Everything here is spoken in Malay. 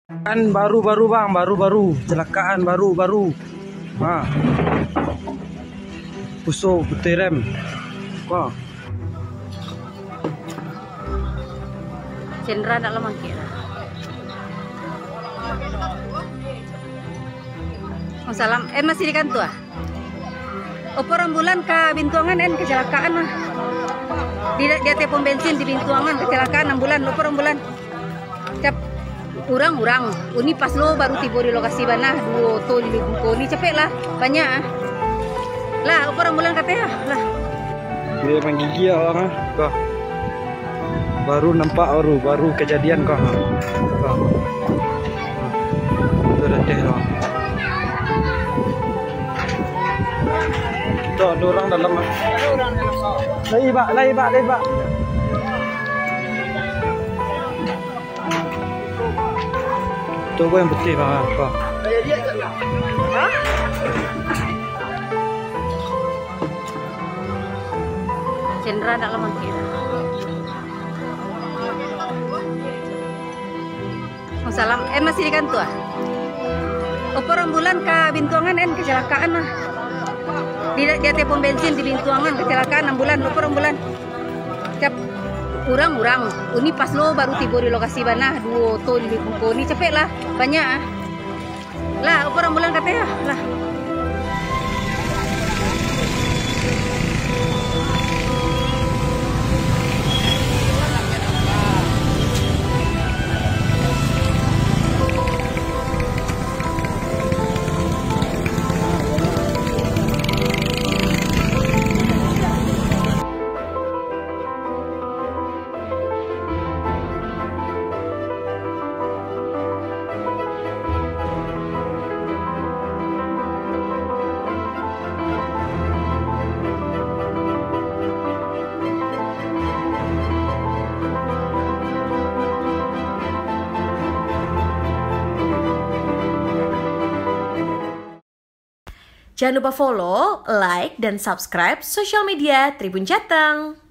Kan baru-baru bang, baru-baru kecelakaan baru-baru. Wah, pusuk putih rem. Wah, Cendera tak lemah kira. Salam, masih di kantor ah? Opor ambulan ke Bintuangan kecelakaan mah. Dia telepon bensin di Bintuangan kecelakaan ambulan, opor ambulan. Cap urang-urang. Uni pas lo baru tiba di lokasi banah dua to di buku ni cepet lah banyak ah. Lah opor ambulan katanya lah. dia menggigi orang ah. Kah. Baru nampak baru kejadian kah. Kah. Itu dah teh lah. Kita ada orang dalam ah. Lagi pak. Itu yang putih pak. Kah. Cendera tak lemah kira. Salam, masih di kantor ah? Opor ambulan ke Bintuangan kecelakaan mah. Dia telepon bensin di Bintuangan kecelakaan ambulan, opor ambulan. Cap urang-urang. Uni pas lo baru tiba di lokasi banah dua to di buku ni cepet lah banyak ah. Lah opor ambulan katanya lah. Jangan lupa follow, like, dan subscribe sosial media Tribun Jateng.